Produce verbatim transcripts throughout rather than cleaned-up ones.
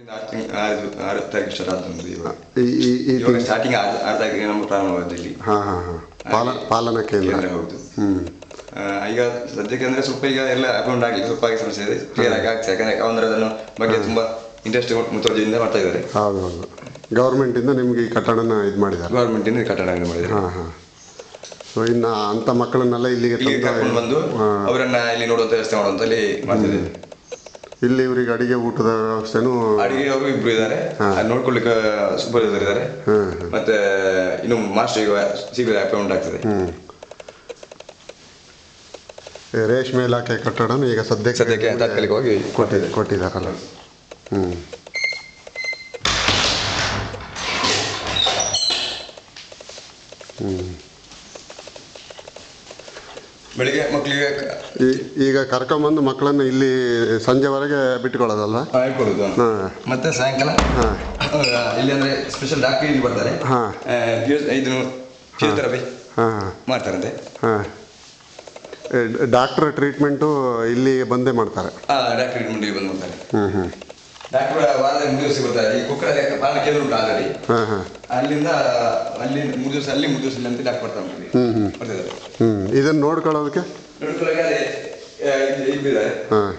ಆರು ತಾರೀಕು ಸ್ಟಾರ್ಟ್ ಆಗ್ತದೆ ಇವಾಗ ಸ್ಟಾರ್ಟಿಂಗ್ ಆರು ತಾರೀಕಿಗೆ ನಮ್ಮ ಪ್ರಾರಂಭವಾದಲ್ಲಿ ಹಾಂ ಹಾಂ ಹಾಂ ಪಾಲ ಪಾಲನಾ ಕೇಂದ್ರ ಹೌದು. ಹ್ಞೂ ಈಗ ಸದ್ಯಕ್ಕೆ ಅಂದರೆ ಸ್ವಲ್ಪ ಈಗ ಎಲ್ಲ ಅಕೌಂಟ್ ಆಗಲಿ ಸ್ವಲ್ಪ ಆಗಿ ಸಮಸ್ಯೆ ಇದೆ ಕ್ಲಿಯರ್ ಆಗಿ ಆಗ್ತದೆ ಯಾಕಂದರೆ ಅಂದರೆ ಅದನ್ನು ಬಗ್ಗೆ ತುಂಬ ಇಂಟ್ರೆಸ್ಟ್ ಮುತುವರ್ಜಿಯಿಂದ ಮಾಡ್ತಾ ಇದ್ದಾರೆ. ಹೌದು ಹೌದು ಗೌರ್ಮೆಂಟಿಂದ ನಿಮಗೆ ಈ ಕಟ್ಟಡನ ಇದು ಮಾಡಿದ್ದಾರೆ ಗೌರ್ಮೆಂಟಿಂದ ಕಟ್ಟಡ ಇದು ಮಾಡಿದ್ದಾರೆ. ಹಾಂ ಹಾಂ ಸೊ ಇನ್ನು ಅಂಥ ಮಕ್ಕಳನ್ನೆಲ್ಲ ಇಲ್ಲಿಗೆ ಕರ್ಕೊಂಡು ಬಂದು ಅವರನ್ನು ಇಲ್ಲಿ ನೋಡುವಂಥ ವ್ಯವಸ್ಥೆ ಮಾಡುವಂಥ ಅಲ್ಲಿ ಮಾಡ್ತಿದ್ದೇವೆ. ಇಲ್ಲಿ ಇವರಿಗೆ ಅಡಿಗೆ ಊಟದ ವ್ಯವಸ್ಥೆನೂ ಅಡಿಗೆ ಅವರು ಇಬ್ರು ಇದ್ದಾರೆ ನೋಡ್ಕೊಳ್ಳಿಕ್ಕೆ ಸೂಪರ್ವೈಸರ್ ಇದ್ದಾರೆ ಮತ್ತೆ ಇನ್ನು ಮಾಸ್ಟರ್ ಈಗ ಶೀಘ್ರ ಅಪಾಯಿಂಟ್ ಆಗ್ತದೆ. ರೇಷ್ಮೆ ಇಲಾಖೆ ಕಟ್ಟಡನೂ ಈಗ ಸದ್ಯಕ್ಕೆ ಸದ್ಯಕ್ಕೆ ತಾತ್ಕಾಲಿಕವಾಗಿ ಕೊಟ್ಟಿದೆ ಕೊಟ್ಟಿದ್ದಾರಲ್ಲ. ಹ್ಞೂ ಹ್ಞೂ ಬೆಳಿಗ್ಗೆ ಮಕ್ಕಳಿಗೆ ಈಗ ಕರ್ಕೊಂಬಂದು ಮಕ್ಕಳನ್ನು ಇಲ್ಲಿ ಸಂಜೆವರೆಗೆ ಬಿಟ್ಟುಕೊಳ್ಳೋದಲ್ವಾ? ಇಟ್ಕೊಳ್ಳೋದು ಮತ್ತೆ ಸಾಯಂಕಾಲ ಇಲ್ಲಿ ಅಂದರೆ ಸ್ಪೆಷಲ್ ಡಾಕ್ಟರ್ ಇಲ್ಲಿ ಬರ್ತಾರೆ. ಹಾಂ ಇದು ಫಿಸಿಯೋಥೆರಪಿ ಹಾಂ ಮಾಡ್ತಾರಂತೆ. ಹಾಂ ಡಾಕ್ಟ್ರ್ ಟ್ರೀಟ್ಮೆಂಟು ಇಲ್ಲಿ ಬಂದೇ ಮಾಡ್ತಾರೆ. ಹಾಂ ಡಾಕ್ಟರ್ ಟ್ರೀಟ್ಮೆಂಟ್ ಇಲ್ಲಿ ಬಂದು ಮಾಡ್ತಾರೆ. ಹ್ಞೂ ಹ್ಞೂ ಡಾಕ್ಟರ್ ವಾರದಲ್ಲಿ ಮೂರು ದಿವಸ ಬರ್ತಾರೆ. ಈ ಕುಕ್ಕರಲ್ಲಿ ಪಾಲನಾ ಕೇಂದ್ರ ಉಂಟು ಆಲ್ರೆಡಿ. ಹಾಂ ಹಾಂ ಅಲ್ಲಿಂದ ಅಲ್ಲಿ ಮೂರು ದಿವಸ ಅಲ್ಲಿ ಮೂರು ದಿವಸ ಅಂತ ಡಾಕ್ಟರ್ ಬರ್ತಾರೆ. ಹ್ಞೂ ಹ್ಞೂ ಬರ್ತಿದ್ದಾರೆ. ಹ್ಞೂ ಇದನ್ನು ನೋಡ್ಕೊಳ್ಳೋದಕ್ಕೆ ನೋಡ್ಕೊಳ್ಳೋಕೆ ಅದೇ ಇಬ್ಬಿದ್ದಾರೆ. ಹಾಂ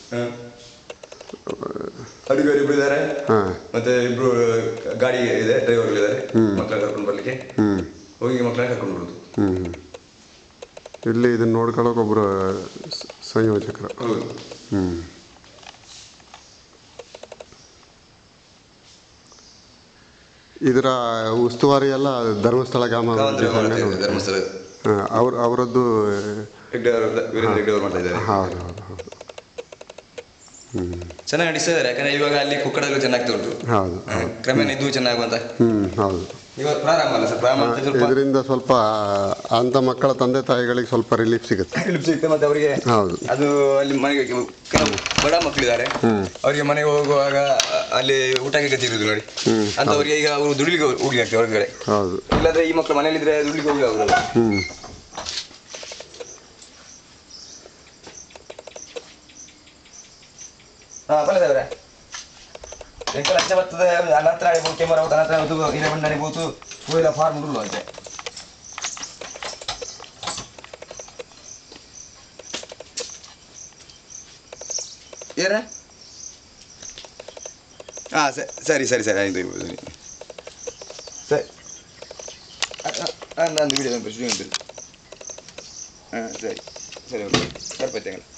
ಅಡುಗೆಯವರು ಇಬ್ರು ಇದ್ದಾರೆ. ಹಾಂ ಮತ್ತೆ ಇಬ್ರು ಗಾಡಿ ಇದೆ ಡ್ರೈವರ್ಗಳಿದ್ದಾರೆ ಮಕ್ಕಳನ್ನ ಕರ್ಕೊಂಡು ಬರಲಿಕ್ಕೆ. ಹ್ಞೂ ಹೋಗಿ ಮಕ್ಕಳನ್ನ ಕರ್ಕೊಂಡು ಬರೋದು. ಹ್ಞೂ ಹ್ಞೂ ಇಲ್ಲಿ ಇದನ್ನು ನೋಡ್ಕೊಳ್ಳೋಕೆ ಒಬ್ಬರು ಸಂಯೋಜಕರು. ಹೌದು. ಹ್ಞೂ ಇದರ ಉಸ್ತುವಾರಿ ಎಲ್ಲ ಧರ್ಮಸ್ಥಳ ಗ್ರಾಮ ಧರ್ಮಸ್ಥಳ ಅವ್ರ ಅವರದ್ದು ಮಾಡ್ತಾ ಇದ್ದಾರೆ. ಹೌದು ಹೌದು ಹೌದು. ಹ್ಞೂ ಚೆನ್ನಾಗಿ ನಡೆಸ್ತಾ ಇದ್ದಾರೆ. ಯಾಕಂದರೆ ಇವಾಗ ಅಲ್ಲಿ ಕುಕ್ಕಡಗಳು ಚೆನ್ನಾಗ್ತಾ ಉಂಟು. ಹೌದು ಕ್ರಮೇಣ ಇದು ಚೆನ್ನಾಗುವಂತ. ಹ್ಞೂ ಹೌದು ಇವಾಗ ಪ್ರಾರಂಭ ಅಲ್ಲ ಸರ್ ಪ್ರಾರಂಭ ಇದರಿಂದ ಸ್ವಲ್ಪ ಅಂಥ ಮಕ್ಕಳ ತಂದೆ ತಾಯಿಗಳಿಗೆ ಸ್ವಲ್ಪ ರಿಲೀಫ್ ಸಿಗುತ್ತೆ ರಿಲೀಫ್ ಸಿಗುತ್ತೆ. ಮತ್ತೆ ಅವರಿಗೆ ಹೌದು ಅದು ಅಲ್ಲಿ ಮನೆಗೆ ಕೆಲವು ಬಡ ಮಕ್ಕಳಿದ್ದಾರೆ ಅವರಿಗೆ ಮನೆಗೆ ಹೋಗುವಾಗ ಅಲ್ಲಿ ಊಟಕ್ಕೆ ಗತಿ ಇರುವುದು ನೋಡಿ ಅಂತವರಿಗೆ ಈಗ ಅವರು ದುಡ್ಲಿಗೆ ಹೋಗಿ ಆಗ್ತದೆ ಹೊರಗಡೆ. ಹೌದು ಇಲ್ಲಾಂದ್ರೆ ಈ ಮಕ್ಕಳು ಮನೇಲಿದ್ರೆ ದುಡ್ಲಿಗೆ ಹೋಗಿ ಆಗುದಲ್ಲ. ಹ್ಞೂ ಹಾಂ ಬಲ್ಲದವ್ರೆ ಎಂಕ ಲಕ್ಷ ಬರ್ತದೆ ಅನಂತರ ಆಡ್ಬೋದು ಕ್ಯಾಮರಾ ಹೋಗಿ ಅನಂತರ ಹೋದು ಹಿರೇ ಬಂಡ ಆಡ್ಬೋದು ಹೂವೆಲ್ಲ ಫಾರ್ಮ್ ಉಳ್ಳು ಅಂತೆ. ಏನ ಹಾಂ ಸರಿ ಸರಿ ಸರಿ ಆಯ್ತು ಸರಿ ನಂದು ವಿಡಿಯೋ ನೆನಪು ಹಾಂ ಸರಿ ಸರಿ ಓಕೆ ಬರ್ಬಾಯ್ತು